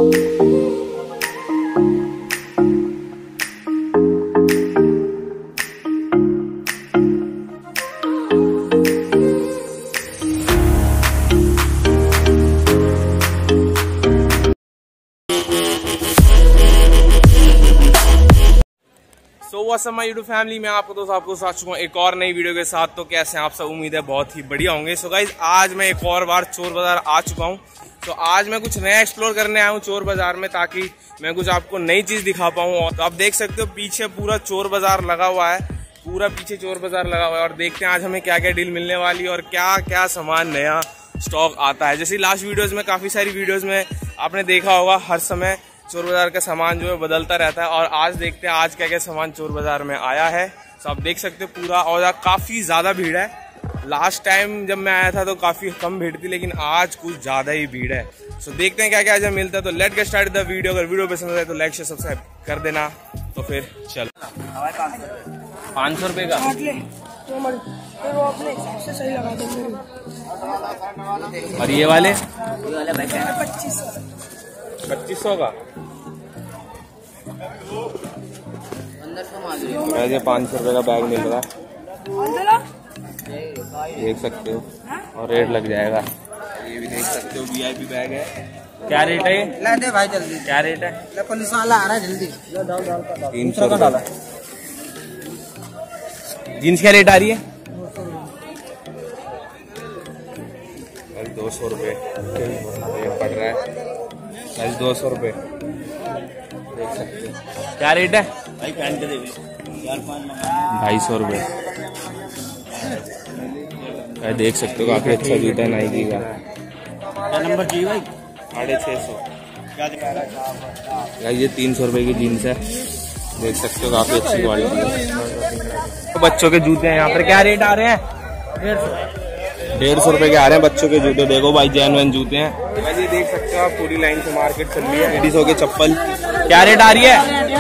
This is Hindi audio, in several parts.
What's up my YouTube family, मैं आपको दोस्त आपको साथ चुका हूँ एक और नई वीडियो के साथ। तो कैसे हैं आप सब? उम्मीद है बहुत ही बढ़िया होंगे। सो गाइज, आज मैं एक और बार चोर बाजार आ चुका हूँ। तो आज मैं कुछ नया एक्सप्लोर करने आया हूँ चोर बाजार में, ताकि मैं कुछ आपको नई चीज दिखा पाऊँ। और तो आप देख सकते हो पीछे पूरा चोर बाजार लगा हुआ है, पूरा पीछे चोर बाजार लगा हुआ है। और देखते हैं आज हमें क्या क्या डील मिलने वाली है और क्या क्या सामान नया स्टॉक आता है। जैसे लास्ट वीडियोज में, काफी सारी वीडियोज में आपने देखा होगा, हर समय चोर बाजार का सामान जो है बदलता रहता है। और आज देखते हैं आज क्या क्या सामान चोर बाजार में आया है। तो आप देख सकते हो पूरा, और काफी ज्यादा भीड़ है। लास्ट टाइम जब मैं आया था तो काफी कम भीड़ थी, लेकिन आज कुछ ज्यादा ही भीड़ है। सो देखते हैं क्या क्या आज मिलता है। तो let get start the video. अगर वीडियो पसंद आए तो लाइक शेयर सब्सक्राइब कर देना। तो फिर चल 500 रुपए का और ये वाले 2500 का। ये 500 रुपए का बैग मिल रहा है, देख सकते हो, और रेट लग जाएगा। ये भी देख सकते हो VIP बैग है। क्या रेट है? ला दे भाई जल्दी। क्या रेट है? पुलिस वाला आ रहा है जल्दी। 300 रुपए। जीन्स क्या रेट आ रही है? 200 रुपए पड़ रहा है। 200 रुपए देख सकते हो। क्या रेट है भाई? पहन के देख 250 रुपए। देख सकते हो काफी अच्छा जूता है नाइकी का। क्या नंबर चाहिए भाई? 650। ये 300 रुपए की जीन्स है, देख सकते हो काफी अच्छी क्वालिटी है। तो बच्चों के जूते हैं यहाँ पर। क्या रेट आ रहे हैं? 150 रुपए के आ रहे हैं बच्चों के जूते। देखो भाई, जेन्युइन जूते हैं। वैसे देख सकते हो आप, पूरी लाइन से मार्केट चल रही है। लेडीजों के चप्पल क्या रेट आ रही है?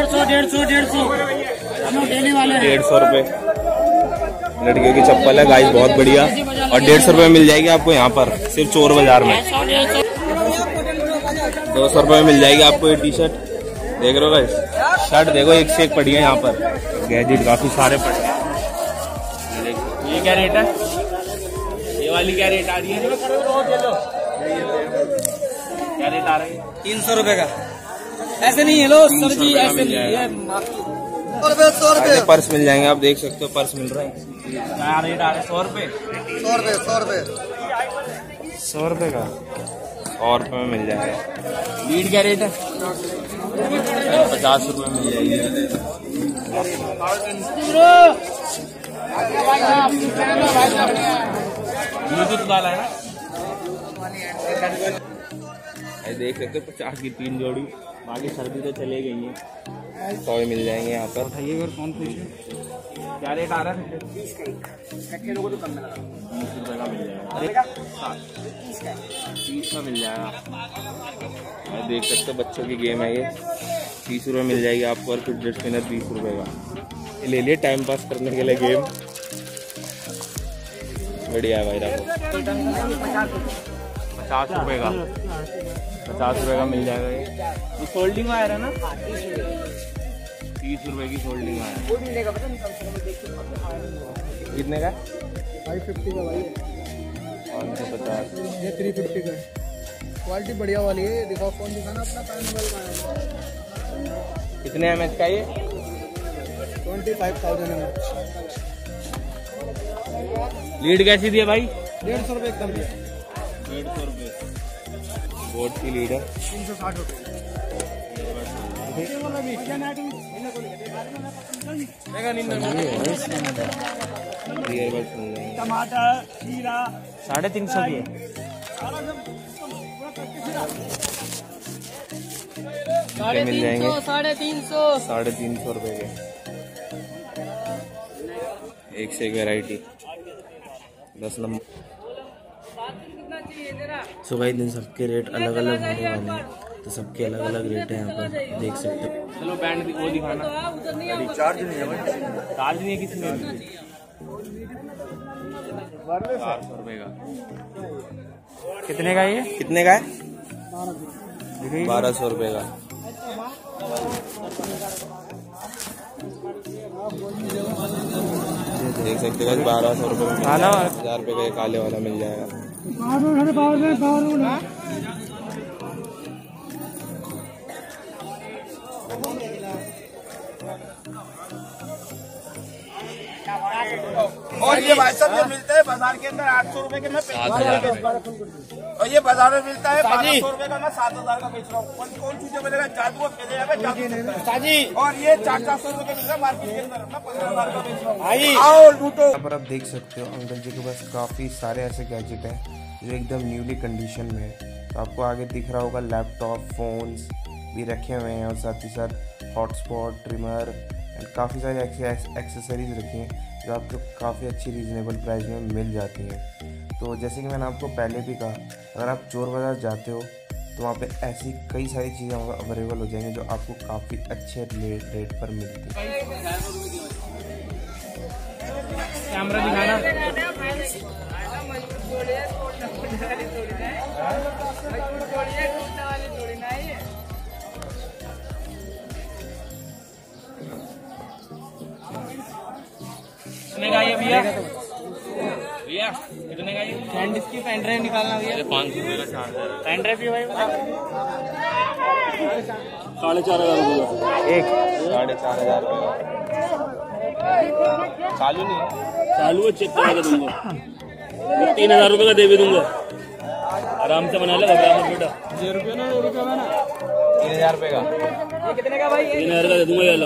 150 रुपए लड़कियों की चप्पल है गाइस, बहुत बढ़िया। और 150 रुपए में मिल जाएगी आपको यहाँ पर, सिर्फ चोर बाजार में। 200 रुपए में मिल जाएगी आपको ये टी शर्ट। देख रहे हो गाइस, शर्ट देखो एक से एक पड़ी है यहाँ पर। गैजेट काफी सारे पड़े हैं। ये क्या रेट है? ये वाली क्या रेट आ रही है? क्या रेट आ रही है? 300 रुपए का। ऐसे नहीं है लो सर जी, ऐसे नहीं है। 100 रुपए पर्स मिल जाएंगे, आप देख सकते हो पर्स मिल रहा है। क्या रेट आ रहा है? 100 रुपए। 100 रुपए 100 रुपए 100 रुपए का 100 रुपए में मिल जाएगा। लीड क्या रेट है? 50 रुपए में मिल जाएगी। ब्लूटूथ वाला है ना? देख सकते हो 50 की 3 जोड़ी। बाकी सर्दी तो चले गई है। 100 मिल जाएंगे यहाँ पर। बताइए अगर कौन पूछे क्या रेट आ रहा है? 20 रुपए का मिल जाएगा। 30 का मिल जाएगा। देख सकते हो बच्चों की गेम है ये। 30 रुपए मिल जाएगी आपको। और फिर स्पिनर 20 रुपए का ले लिए टाइम पास करने के लिए गेम। बढ़िया है भाई। रखो 50 रुपए का, 50 रुपए का मिल जाएगा। ये फोल्डिंग आया है ना? 30 रुपए की फोल्डिंग आया। कितने का? 550 का भाई। 550। ये 350 का। क्वालिटी बढ़िया वाली है। दिखाओ फोन दिखाना अपना। कितने mAh का ये? 25,000 mAh। लीड कैसी दी है भाई? 150 रुपए एकदम दिया। 150 रुपए बोट की लीड है। 360 रुपए। टमाटर खीरा 350 की है। 350 रुपए के। एक से एक वेराइटी 10 नंबर। सो भाई, दिन सबके रेट अलग अलग होने वाले हैं, तो सबके अलग अलग रेट है यहाँ पर, देख सकते हो। चलो बैंड वो दिखाना। चार्ज नहीं है भाई, चार्ज नहीं है किसी में। 400 रुपए का। कितने का ये? कितने का है? 1200 रुपये का। देख सकते हो 1200 रुपये में 1000 रुपये का काले वाला मिल जाएगा। और ये भाई साहब ये मिलता है बाजार के अंदर 800 रुपए के, मैं 5000 और ये बाजार में मिलता है 1200 रुपए का, मैं 7000 का बेच रहा हूँ। कौन चीजें मिलेगा जादू जादू। और ये 400 रुपए का मिलता है मार्केट के अंदर, मैं 15000 का बेच रहा हूँ। आओ लूटो। यहाँ पर आप देख सकते हो अंकल जी के पास काफी सारे ऐसे गैजेट हैं जो एकदम न्यूली कंडीशन में है। तो आपको आगे दिख रहा होगा लैपटॉप, फोन्स भी रखे हुए हैं और साथ ही साथ हॉटस्पॉट, ट्रिमर एंड काफ़ी सारी एक्सेसरीज रखी हैं जो आपको काफ़ी अच्छी रीजनेबल प्राइस में मिल जाती हैं। तो जैसे कि मैंने आपको पहले भी कहा, अगर आप चोर बाज़ार जाते हो तो वहाँ पे ऐसी कई सारी चीज़ें अवेलेबल हो जाएंगी जो आपको काफ़ी अच्छे रेट पर मिलती है। कैमरा दिखाना। कितने का ये भैया? भैया कितने का ये? हैंड डिस्क की पेन ड्राइव निकालना भैया। 500 रुपये का चार्जर। पेन ड्राइव भी भाई 4500 रुपये एक 4500 रुपये। चालू नहीं है? चालू है, चेक करा के दूंगा। 3000 रुपये का दे भी दूंगा, आराम से बना ले, घबरा मत बेटा। 3000 रुपये का। ये कितने का भाई? 3000 का दे दूंगा। ये लो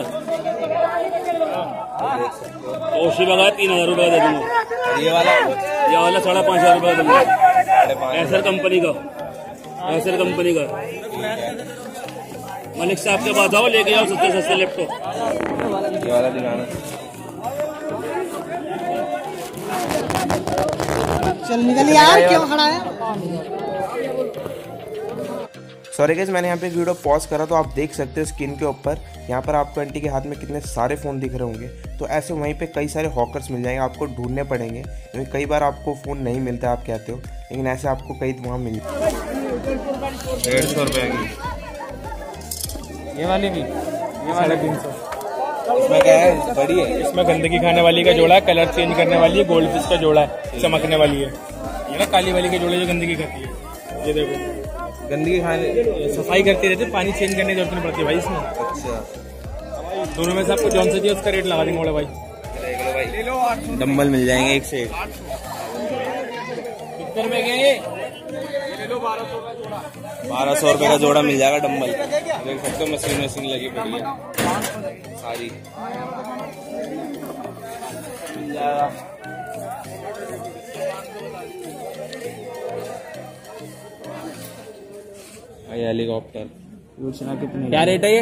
ओशी बगा 3000 रुपये का दे दूंगा। ये वाला 5,500 रुपये का दूंगा। एसर कंपनी का, एसर कंपनी का। मलिक साहब के पास आओ, लेके जाओ सस्ते सस्ते लैपटॉप। ये वाला दिखाना। चल निकल यार, क्यों खड़ा है? सॉरी गाइस, मैंने यहाँ पे वीडियो पॉज करा तो आप देख सकते हो स्क्रीन के ऊपर यहाँ पर आपको आंटी के हाथ में कितने सारे फ़ोन दिख रहे होंगे। तो ऐसे वहीं पे कई सारे हॉकर्स मिल जाएंगे, आपको ढूंढने पड़ेंगे क्योंकि कई बार आपको फ़ोन नहीं मिलता आप कहते हो, लेकिन ऐसे आपको कई वहाँ मिल। 150 रुपये की ये वाली भी, ये वाला 300। इसमें क्या है? बड़ी है। इसमें गंदगी खाने वाली का जोड़ा है, कलर चेंज करने वाली है, गोल्ड फिश का जोड़ा है, चमकने वाली है। ये ना काली वाली के जोड़े जो गंदगी खाती है। ये देखो गंदगी खाने सफाई करती रहती है, पानी चेंज करने की जरूरत नहीं पड़ती भाई इसमें। अच्छा, दोनों में से आपको जौन सा चाहिए उसका रेट लगा देंगे भाई। ले लो भाई। डम्बल मिल जाएंगे एक से एक। कितने रुपए के ये? 1200 रुपये का जोड़ा मिल जाएगा डम्बल। देख सकते हो मशीन लगी पड़ी है सारी। मिल जाएगा। ये हेलीकॉप्टर क्या रेट है ये?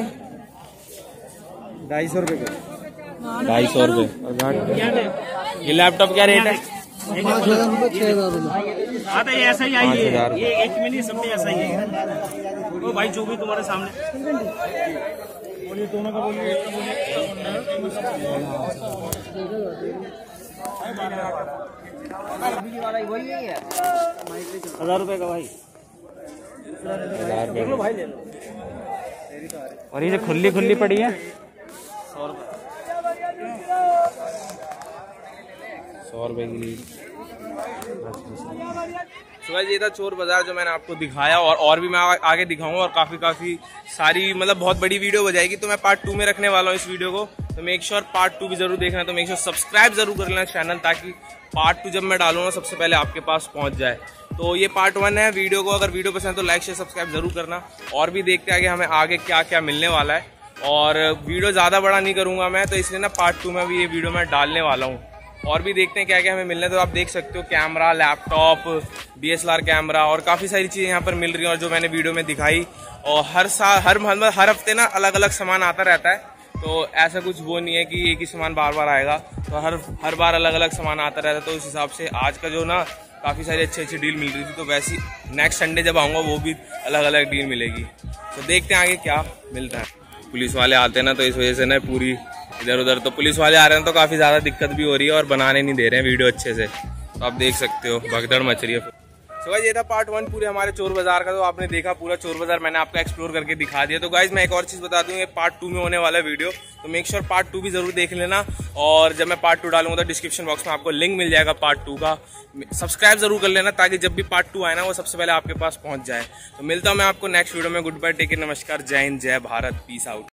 250 रुपये का। 250 रुपये। ये लैपटॉप क्या रेट है? 5000 रुपये, 6000 रुपये। हाँ तो ये ऐसा ही आई है, 5000। ये एक में नहीं, सब में ऐसा ही है। वो भाई जो भी तुम्हारे सामने बोलिए, दोनों का बोलिए। 1000 रुपये का भाई। 1000 रुपये भाई ले लो। और ये जो खुली खुली पड़ी है 100 रुपये की। सुबह ये था चोर बाजार जो मैंने आपको दिखाया, और भी मैं आगे दिखाऊंगा और काफी सारी मतलब बहुत बड़ी वीडियो हो जाएगी। तो मैं पार्ट 2 में रखने वाला हूँ इस वीडियो को। तो मेक श्योर पार्ट 2 भी जरूर देखना। तो मेक श्योर सब्सक्राइब जरूर कर लेना चैनल, ताकि पार्ट 2 जब मैं डालूंगा सबसे पहले आपके पास पहुंच जाए। तो ये पार्ट 1 है वीडियो को। अगर वीडियो पसंद है तो लाइक शेयर सब्सक्राइब जरूर करना, और भी देखते हैं कि हमें आगे क्या क्या मिलने वाला है। और वीडियो ज़्यादा बड़ा नहीं करूँगा मैं, तो इसलिए ना पार्ट 2 में भी ये वीडियो मैं डालने वाला हूँ। और भी देखते हैं क्या क्या हमें मिलने। तो आप देख सकते हो कैमरा, लैपटॉप, DSLR कैमरा और काफ़ी सारी चीज़ें यहाँ पर मिल रही हैं, और जो मैंने वीडियो में दिखाई। और हर हफ्ते ना अलग अलग सामान आता रहता है। तो ऐसा कुछ वो नहीं है कि एक ही सामान बार बार आएगा, तो हर बार अलग अलग सामान आता रहता है। तो उस हिसाब से आज का जो ना काफ़ी सारी अच्छी डील मिल रही थी। तो वैसी नेक्स्ट संडे जब आऊँगा वो भी अलग अलग डील मिलेगी। तो देखते हैं आगे क्या मिलता है। पुलिस वाले आते हैं ना, तो इस वजह से ना पूरी इधर उधर तो पुलिस वाले आ रहे हैं, तो काफ़ी ज़्यादा दिक्कत भी हो रही है और बनाने नहीं दे रहे हैं वीडियो अच्छे से। तो आप देख सकते हो भगदड़ मच रही है। तो गाइस ये था पार्ट 1 पूरे हमारे चोर बाजार का। तो आपने देखा पूरा चोर बाजार मैंने आपको एक्सप्लोर करके दिखा दिया। तो गाइस मैं एक और चीज बता दूं, ये पार्ट 2 में होने वाला वीडियो, तो मेक श्योर पार्ट 2 भी जरूर देख लेना। और जब मैं पार्ट 2 डालूंगा तो डिस्क्रिप्शन बॉक्स में आपको लिंक मिल जाएगा पार्ट 2 का। सब्सक्राइब जरूर कर लेना ताकि जब भी पार्ट 2 आए ना वो सबसे पहले आपके पास पहुंच जाए। तो मिलता हूं मैं आपको नेक्स्ट वीडियो में। गुड बाय, टेक केयर, नमस्कार, जय हिंद, जय भारत, पीस आउट।